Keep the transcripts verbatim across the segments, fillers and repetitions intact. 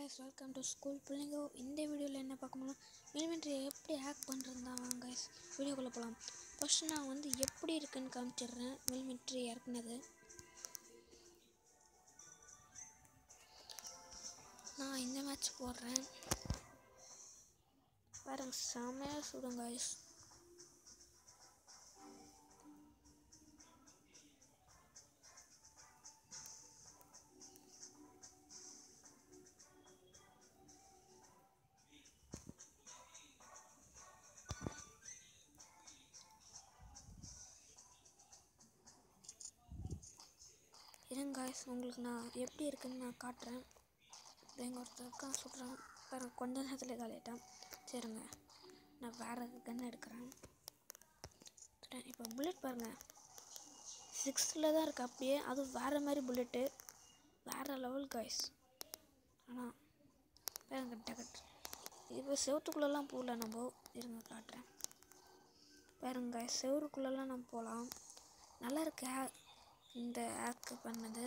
guys, welcome to school பிள்ளைங்க. இந்த வீடியோவில் என்ன பார்க்க முடியும், எலிமெண்ட்ரி எப்படி ஹேக் பண்ணுறதா வாங்க guys வீடியோக்குள்ளே போகலாம். ஃபஸ்ட்டு நான் வந்து எப்படி இருக்குன்னு காமிச்சிடுறேன். எலிமெண்ட்ரி இறக்குனது நான் இந்த மேட்ச் போடுறேன் பாருங்க, செமையாக சுடுங்க guys. இருங்க guys, உங்களுக்கு நான் எப்படி இருக்குன்னு நான் காட்டுறேன். எங்கள் ஒருத்தருக்கா சொல்கிறேன் பாருங்க, கொஞ்ச நேரத்தில் காலிட்டான். சரிங்க, நான் வேறு கன் எடுக்கிறேன். இப்போ புல்லட் பாருங்கள், சிக்ஸில் தான் இருக்குது அப்படியே. அதுவும் வேறு மாதிரி புல்லட்டு, வேறு லெவல் காய்ஸ். ஆனால் பாருங்க டக்கட் இப்போ செவத்துக்குள்ளெல்லாம் போகல நம்ம. இருங்க காட்டுறேன் பாருங்க காய்ஸ், செவருக்குள்ளெல்லாம் நம்ம போகலாம். நல்லா இருக்கு இந்த ஹேக் பண்ணது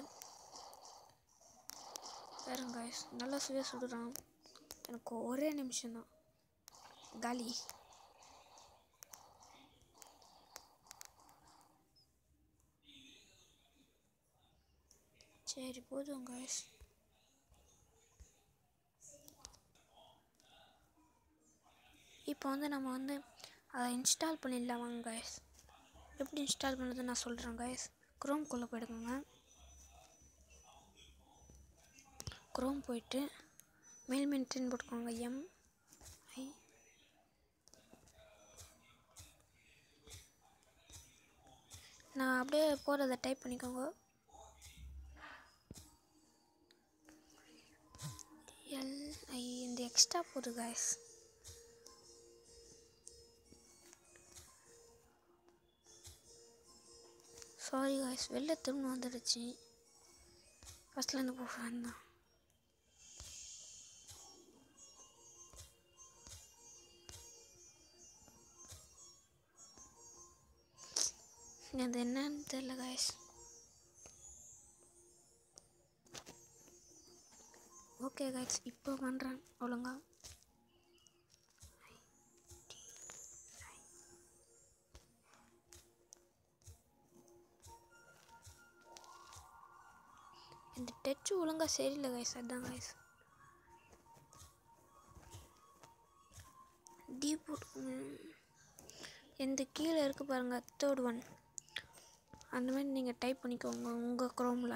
பாருங்க guys, நல்லா சுய சுடுறான். எனக்கு ஒரே நிமிஷம்தான் காலி. சரி போதும் guys. இப்போ வந்து நம்ம வந்து அதை இன்ஸ்டால் பண்ணிடலாம் வாங்க guys. எப்படி இன்ஸ்டால் பண்ணுறது நான் சொல்கிறேன் guys. குரோம்குள்ளே போயிடுங்க. குரோம் போயிட்டு மெயில் மெயின்டைன் போட்டுக்கோங்க. எம் ஐ நான் அப்படியே போகிறத டைப் பண்ணிக்கோங்க. எல்ஐ இந்த எக்ஸ்ட்ரா போகுது guys. சாரி guys, வெளில திரும்ப வந்துடுச்சு. ஃபஸ்ட்லேருந்து போகிறேன் தான். அது என்னன்னு தெரியல guys. ஓகே guys, இப்போ பண்ணுறேன் ஒழுங்கா. இந்த டச்சு ஒழுங்கா சரியில்லை guys, அதுதான் guys. டி போட்டு எந்த கீழே இருக்குது பாருங்கள், தேர்ட் ஒன் அந்த மாதிரி நீங்கள் டைப் பண்ணிக்கோங்க உங்கள் குரோமில்.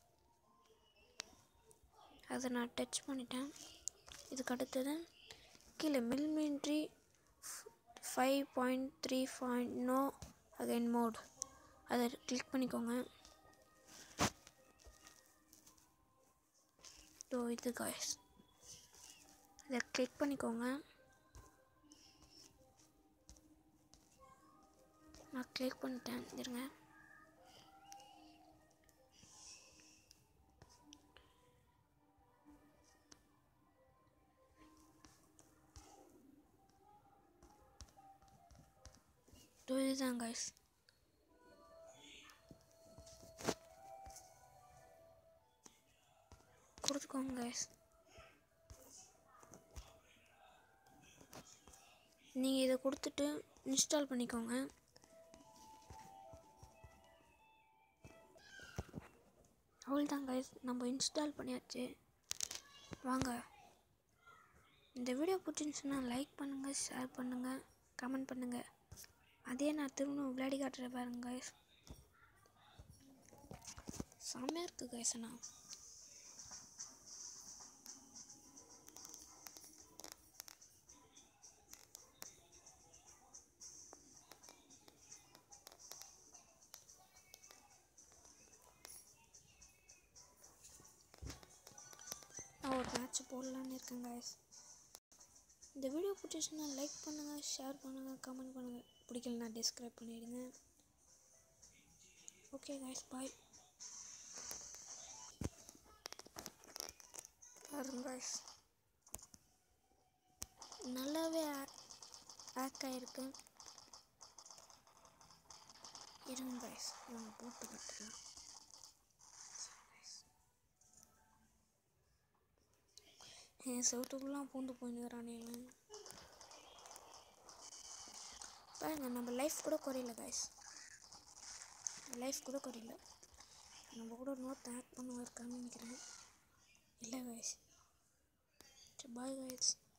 அதை நான் டச் பண்ணிட்டேன். இதுக்கு அடுத்தது கீழே மில்மெண்ட்ரி five point three point no again mode, அதை கிளிக் பண்ணிக்கோங்க. ஓ இது காய்ஸ், அதை கிளிக் பண்ணிக்கோங்க. நான் கிளிக் பண்ணிட்டேன். இருங்க, இதுதான் guys. கொடுத்துக்கோங்க guys. நீங்கள் இதை கொடுத்துட்டு இன்ஸ்டால் பண்ணிக்கோங்க. அவ்வளோதான் guys, நம்ம இன்ஸ்டால் பண்ணியாச்சு. வாங்க, இந்த வீடியோ பிடிச்சிருந்துச்சுன்னா லைக் பண்ணுங்கள், ஷேர் பண்ணுங்கள், கமெண்ட் பண்ணுங்கள். அதே நான் திரும்ப விளையாடி காட்டுறேன் பாருங்க guys. செம்மையாக இருக்குது guys. அண்ணா நான் ஒரு மேட்ச் போடலான்னு இருக்கேன் guys. இந்த வீடியோ பிடிச்சிச்சுன்னா லைக் பண்ணுங்கள், ஷேர் பண்ணுங்கள், கமெண்ட் பண்ணுங்கள். பிடிக்கலனா டிஸ்கிரைப் பண்ணிவிடுங்க. Okay guys, bye. பாருங்க guys, நல்லாவே ஹேக் ஆகிருக்கு. இருங்க guys, நம்ம போட்டு கட்டலாம். என் செவத்துக்குலாம் பூந்து போயின்னுறானே பாருங்க. நம்ம லைஃப் கூட குறையில கைஸ், லைஃப் கூட குறையில. நம்ம கூட நோட் ஆட் பண்ண இருக்கான்னு நினைக்கிறேன். இல்லை கைஸ், பாய் கைஸ்.